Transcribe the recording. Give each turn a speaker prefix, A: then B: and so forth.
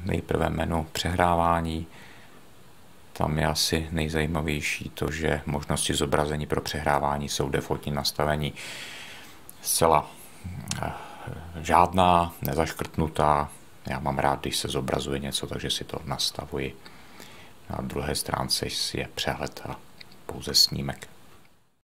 A: nejprve menu přehrávání. Tam je asi nejzajímavější to, že možnosti zobrazení pro přehrávání jsou defaultní nastavení zcela žádná, nezaškrtnutá. Já mám rád, když se zobrazuje něco, takže si to nastavuji. Na druhé stránce je přehled a pouze snímek.